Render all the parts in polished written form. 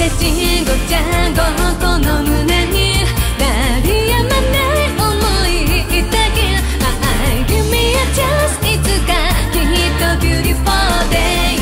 せちごちゃんごこの胸に鳴りやまない想いだけ I give me a chance いつかきっと beautiful day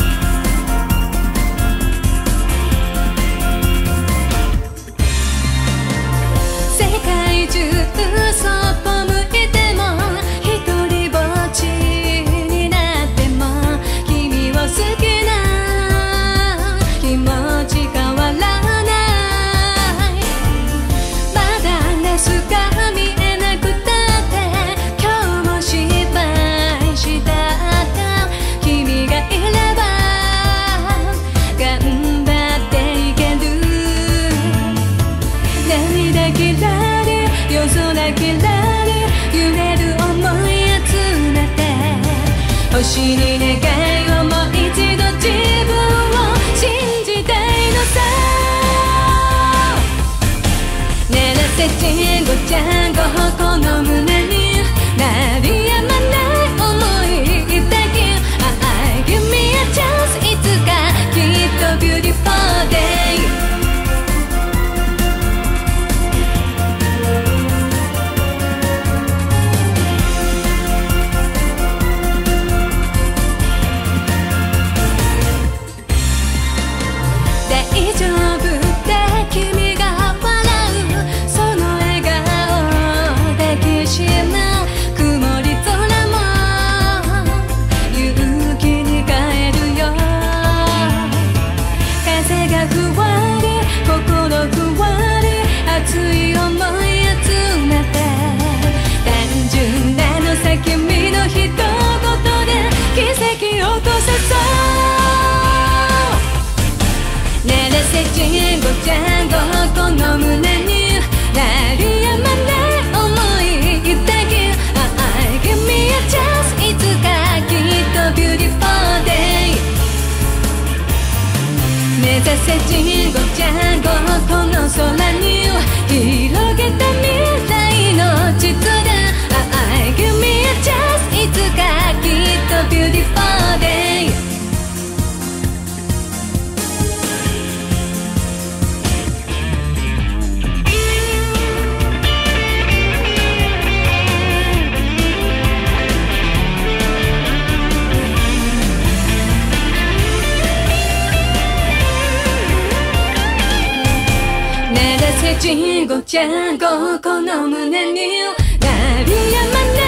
世界中そっぽ向いても一人ぼっちになっても君を好きな気持ち変わらないまだなすが見えなくたって今日も失敗したった君がいれば頑張っていける涙きらり夜空きらり揺れる想い集めて星に願いをもう一度自分を信じたいのさ鳴らせちごちゃんごこの胸に鳴りやまない想いだけ I give me a chance いつかきっと beautiful day大丈夫って君が笑うその笑顔抱きしめ曇り空も勇気に変えるよ風がふわり心ふわり熱い想い集めて単純なのさ君の一言で奇跡を起こせそう鳴らせちごちゃんごこの胸に鳴りやまない想いだけ I give me a chance いつかきっと beautiful day 目指せちごちゃんごこの空に広げた未来の地図で I give me a chance いつかきっと beautiful dayちごちゃんごこの胸に鳴りやまない